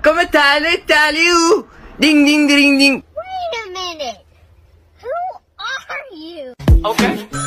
Come tale, ding ding ding ding. Wait a minute. Who are you? Okay.